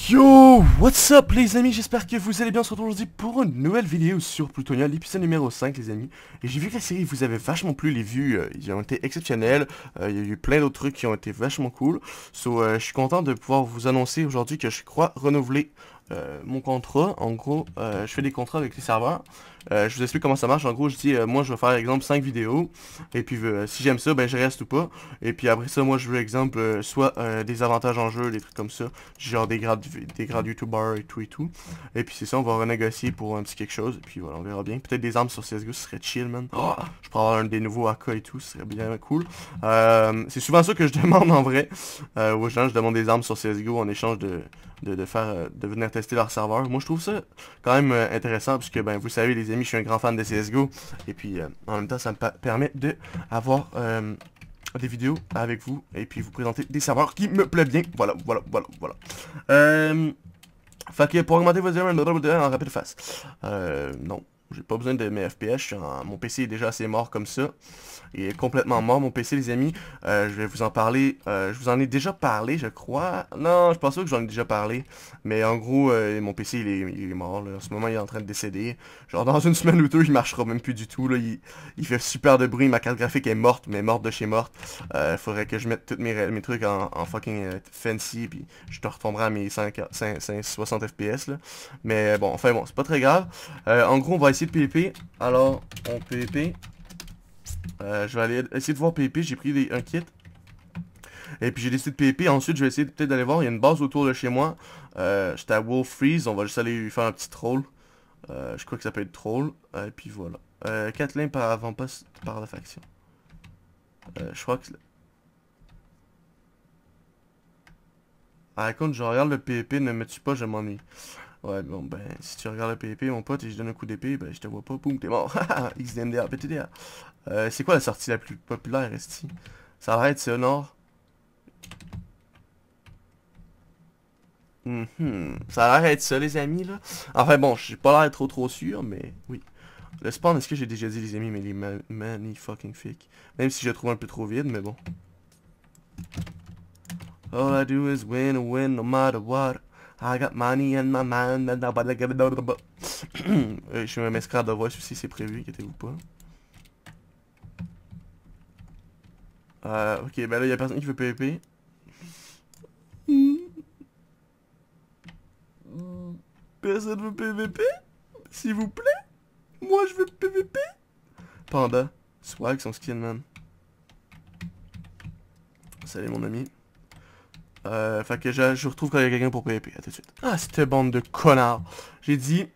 Yo, what's up les amis, j'espère que vous allez bien. On se retrouve aujourd'hui pour une nouvelle vidéo sur Plutonia, l'épisode numéro 5 les amis. Et j'ai vu que la série vous avait vachement plu, les vues, ils ont été exceptionnels. Il y a eu plein d'autres trucs qui ont été vachement cool. Je suis content de pouvoir vous annoncer aujourd'hui que je crois renouveler mon contrat. En gros, je fais des contrats avec les serveurs. Je vous explique comment ça marche. En gros, je dis, moi je vais faire exemple 5 vidéos. Et puis si j'aime ça, ben je reste ou pas. Et puis après ça, moi je veux exemple, soit des avantages en jeu, des trucs comme ça. Genre des grades YouTuber et tout et tout. Et puis c'est ça, on va renégocier pour un petit quelque chose. Et puis voilà, on verra bien. Peut-être des armes sur CSGO, ce serait chill, man. Oh, je pourrais avoir un des nouveaux AK et tout, ce serait bien cool. C'est souvent ça que je demande en vrai. Aux gens, je demande des armes sur CSGO en échange de venir tester leur serveur. Moi je trouve ça quand même intéressant puisque ben vous savez les amis, je suis un grand fan de CSGO et puis en même temps ça me permet de avoir des vidéos avec vous et puis vous présenter des serveurs qui me plaisent bien. Voilà. Fait que pour augmenter vos en rapide face. Non. J'ai pas besoin de mes FPS, mon PC est déjà assez mort comme ça. Il est complètement mort mon PC les amis. Je vais vous en parler. Je vous en ai déjà parlé je crois. Non, je pense pas que j'en ai déjà parlé. Mais en gros, mon PC il est mort. Là. En ce moment il est en train de décéder. Genre dans une semaine ou deux il marchera même plus du tout. Là. Il fait super de bruit. Ma carte graphique est morte, mais morte de chez morte. Faudrait que je mette tous mes trucs en fucking fancy. Puis je te retomberai à mes 60 FPS là. Mais bon, enfin bon, c'est pas très grave. En gros on va essayer de PvP. Alors on PvP. Je vais aller essayer de voir PvP, j'ai pris un kit. Et puis j'ai décidé de PvP, ensuite je vais essayer peut-être d'aller voir, il y a une base autour de chez moi. J'étais à Wolf Freeze, on va juste aller lui faire un petit troll. Je crois que ça peut être troll. Et puis voilà. 4 lignes par avant-poste par la faction. Je crois que... Ah écoute, je regarde le PvP, ne me tue pas, je m'ennuie. Ouais, bon, ben, si tu regardes le PvP, mon pote, et je donne un coup d'épée, ben, je te vois pas, boum, t'es mort. XDMDR, PTDR. C'est quoi la sortie la plus populaire, Esti? Ça arrête, c'est Honor. Ça arrête ça, les amis, là. Enfin, bon, j'ai pas l'air trop sûr, mais oui. Le spawn, est-ce que j'ai déjà dit, les amis, mais il est magnifique. Même si je le trouve un peu trop vide, mais bon. All I do is win, no matter what. I got money in my mind. Je suis un masquerade de voice aussi, c'est prévu, inquiétez-vous pas. Ok, ben là, il y a personne qui veut PvP. Personne veut PvP? S'il vous plaît? Moi, je veux PvP? Panda. Swag, son skin, man. Salut, mon ami. Fait que je retrouve quand il y a quelqu'un pour PvP. À tout de suite. Ah, cette bande de connards. J'ai dit,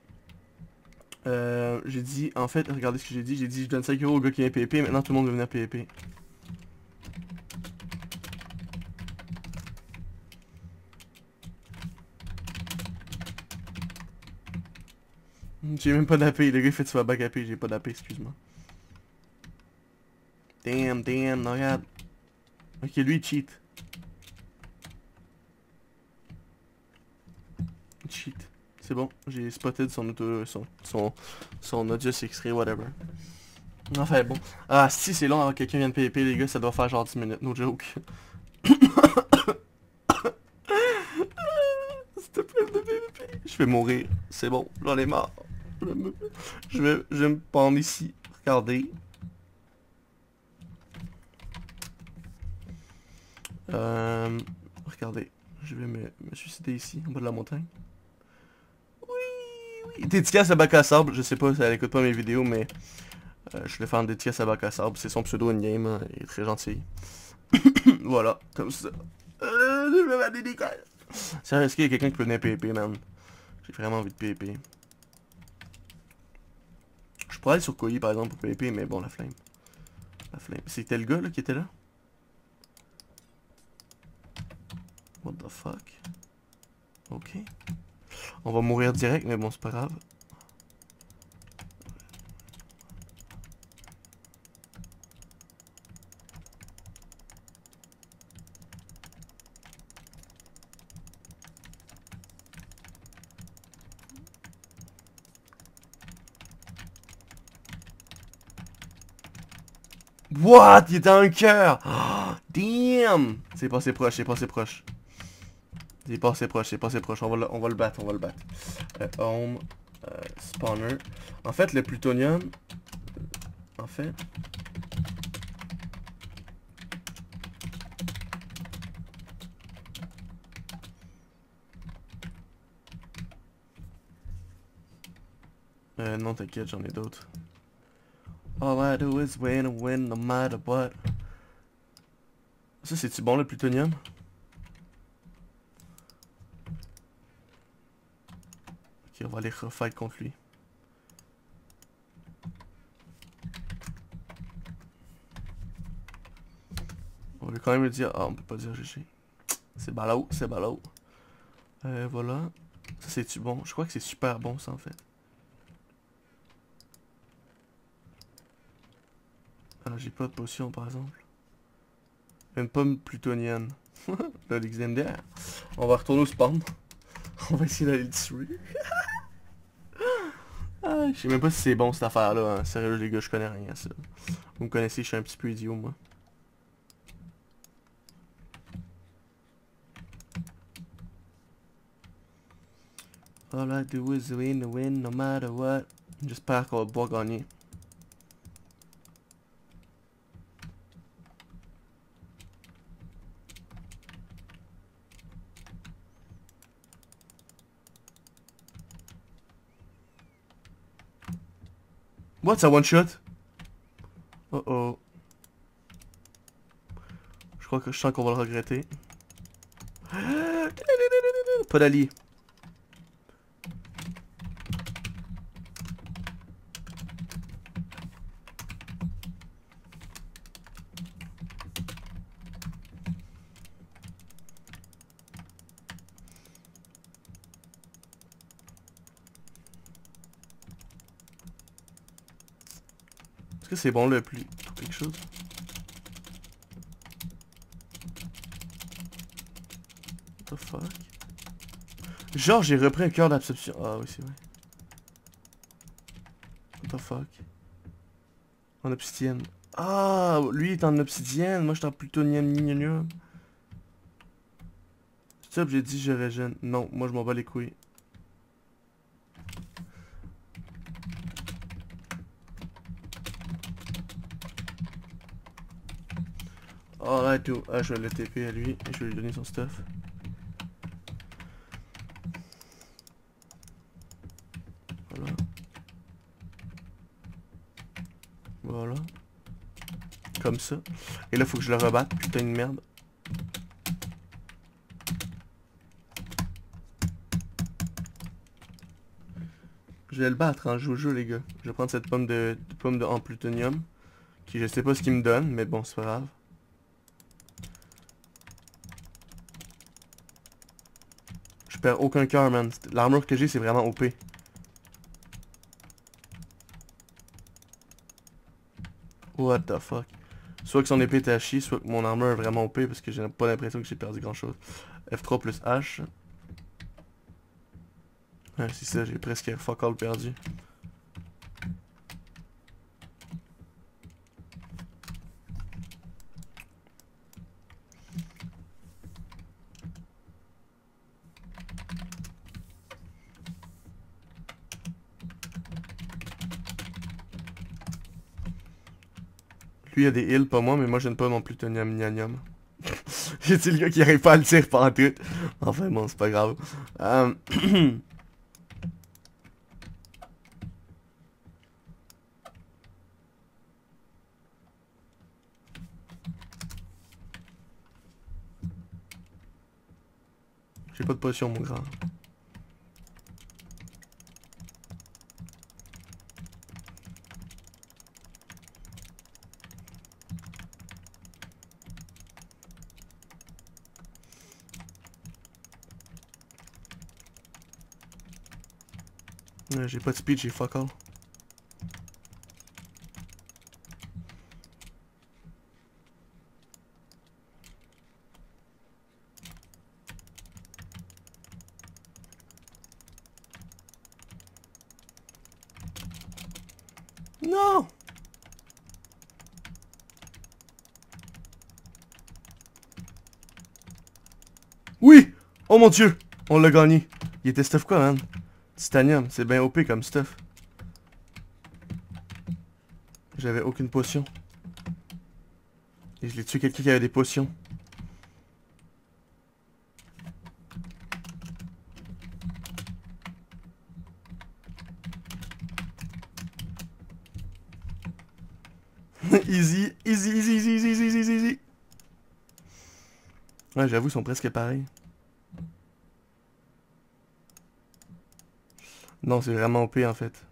en fait, regardez ce que j'ai dit. J'ai dit, je donne 5 € au gars qui vient PvP. Maintenant, tout le monde veut venir PvP. J'ai même pas d'AP. Le gars il fait tu vas back AP. J'ai pas d'AP, excuse-moi. Damn, regarde. Ok, lui il cheat. Cheat. C'est bon, j'ai spotted son audio extrait, whatever. Enfin bon. Ah si c'est long avant que quelqu'un vienne PvP les gars, ça doit faire genre 10 minutes, no joke. S'il te plaît de PvP. Je vais mourir, c'est bon, j'en ai marre. Je vais me pendre ici, regardez. Regardez, je vais me suicider ici, en bas de la montagne. Oui. Dédicace à Bac à Sable, je sais pas si elle écoute pas mes vidéos, mais je vais faire une dédicace à Bac à Sable, c'est son pseudo in-game, hein, il est très gentil. Voilà, comme ça. Je vais ma dédicace. Sérieux, est-ce qu'il y a quelqu'un qui peut venir PvP, man? J'ai vraiment envie de PvP. Je pourrais aller sur Koi par exemple pour PvP, mais bon, la flemme. C'était le gars là qui était là? What the fuck? Ok. On va mourir direct, mais bon, c'est pas grave. What? Il était un cœur! Oh, damn! C'est passé proche, Il est pas assez proche, on va le battre, home, spawner. En fait, le plutonium... En fait... non, t'inquiète, j'en ai d'autres. All I do is win and win no matter what. Ça, c'est-tu bon, le plutonium? Ok, on va aller refight contre lui. On va quand même lui dire... Ah, on peut pas dire GG. C'est ballot, c'est ballot. Voilà. Ça, c'est-tu bon? Je crois que c'est super bon, ça, en fait. Ah, j'ai pas de potion, par exemple. Une pomme plutonienne. Le légendaire. On va retourner au spawn. On va essayer d'aller le tuer. Ah, je sais même pas si c'est bon, cette affaire-là. Hein. Sérieux, les gars, je connais rien à ça. Vous me connaissez, je suis un petit peu idiot, moi. All I do is win no matter what. J'espère qu'on va pouvoir gagner. What's a one shot? Oh oh. Je sens qu'on va le regretter. Pas d'allié. Est-ce que c'est bon le plus... quelque chose? What the fuck? Genre j'ai repris un cœur d'absorption. Ah oui c'est vrai. What the fuck? En obsidienne. Ah, lui est en obsidienne, moi je suis en plutonium. Stop, j'ai dit je régène. Non, moi je m'en bats les couilles. Oh là tout. Ah, je vais le TP à lui et je vais lui donner son stuff. Voilà. Voilà. Comme ça. Et là, faut que je le rebatte. Putain de merde. Je vais le battre, hein. Je joue au jeu, les gars. Je vais prendre cette pomme de en plutonium. Qui, je sais pas ce qu'il me donne, mais bon, c'est pas grave. Je perds aucun cœur, man. L'armure que j'ai, c'est vraiment OP. What the fuck. Soit que son épée était à chier, soit que mon armure est vraiment OP parce que j'ai pas l'impression que j'ai perdu grand chose. F3 plus H. Ouais, c'est ça, j'ai presque fuck all perdu. Lui, il a des heals, pas moi, mais moi, je n'aime pas non plus Tonium Nianium. J'ai-tu le gars qui arrive pas à le tirer pendant tout? Enfin, bon, c'est pas grave. J'ai pas de potion, mon grand. J'ai pas de speed, j'ai fuck all. Non! Oui! Oh mon dieu! On l'a gagné. Il était stuff quoi, man? Titanium, c'est bien OP comme stuff. J'avais aucune potion. Et je l'ai tué quelqu'un qui avait des potions. Easy, easy, easy, easy, easy, easy, easy, easy. Ouais, j'avoue, ils sont presque pareils. Non, c'est vraiment OP en fait.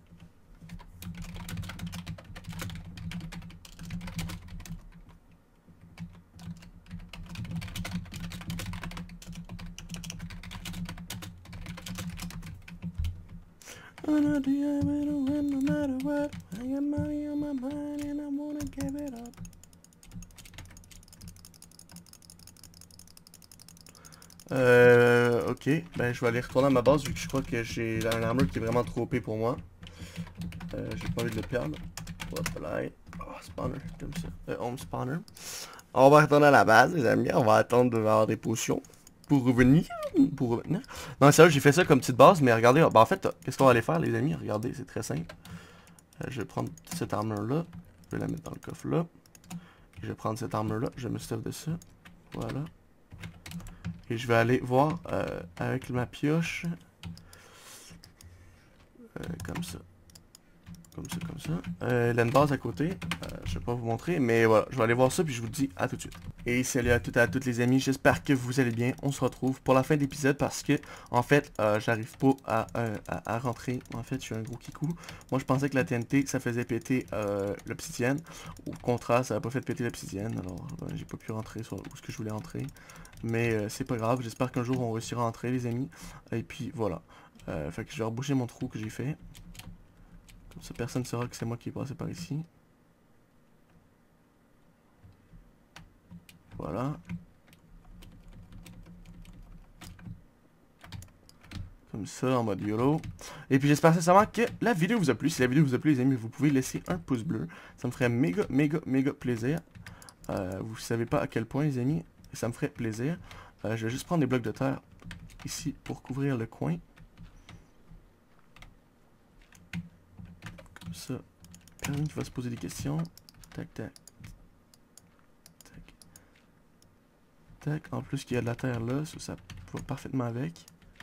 Ok, ben je vais aller retourner à ma base vu que je crois que j'ai un armor qui est vraiment trop OP pour moi. J'ai pas envie de le perdre. Hop là. Oh, spawner, comme ça. Home spawner. On va retourner à la base, les amis. On va attendre d'avoir des potions pour revenir. Pour revenir. Non, sérieux, j'ai fait ça comme petite base, mais regardez. Bah, en fait, qu'est-ce qu'on va aller faire, les amis? Regardez, c'est très simple. Je vais prendre cette armure-là. Je vais la mettre dans le coffre là. Et je vais prendre cette armure-là. Je me stuff de ça. Voilà. Et je vais aller voir avec ma pioche. Comme ça. Comme ça. Il y a une base à côté. Je vais pas vous montrer, mais voilà. Je vais aller voir ça, puis je vous dis à tout de suite. Et salut à toutes et à toutes les amis. J'espère que vous allez bien. On se retrouve pour la fin de l'épisode parce que, en fait, j'arrive pas à rentrer. En fait, je suis un gros kikou. Moi, je pensais que la TNT, ça faisait péter l'obsidienne. Au contraire, ça n'a pas fait péter l'obsidienne. Alors, j'ai pas pu rentrer sur où ce que je voulais rentrer. Mais c'est pas grave. J'espère qu'un jour, on réussira à rentrer, les amis. Et puis, voilà. Fait que je vais reboucher mon trou que j'ai fait. Comme ça, personne ne saura que c'est moi qui est passé par ici. Voilà. Comme ça, en mode YOLO. Et puis j'espère sincèrement que la vidéo vous a plu. Si la vidéo vous a plu, les amis, vous pouvez laisser un pouce bleu. Ça me ferait méga, méga, méga plaisir. Vous savez pas à quel point, les amis. Ça me ferait plaisir. Je vais juste prendre des blocs de terre ici pour couvrir le coin. Ça, personne qui va se poser des questions. Tac, tac. Tac. Tac. En plus qu'il y a de la terre là, ça va parfaitement avec.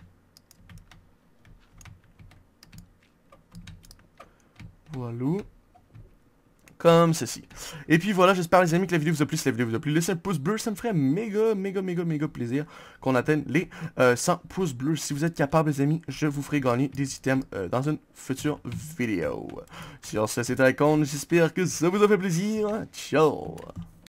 Voilà. Comme ceci. Et puis voilà, j'espère les amis que la vidéo vous a plu. Si la vidéo vous a plu, laissez un pouce bleu. Ça me ferait méga, méga, méga, méga plaisir qu'on atteigne les 100 pouces bleus. Si vous êtes capable les amis, je vous ferai gagner des items dans une future vidéo. Sur ce, c'était Icon. J'espère que ça vous a fait plaisir. Ciao.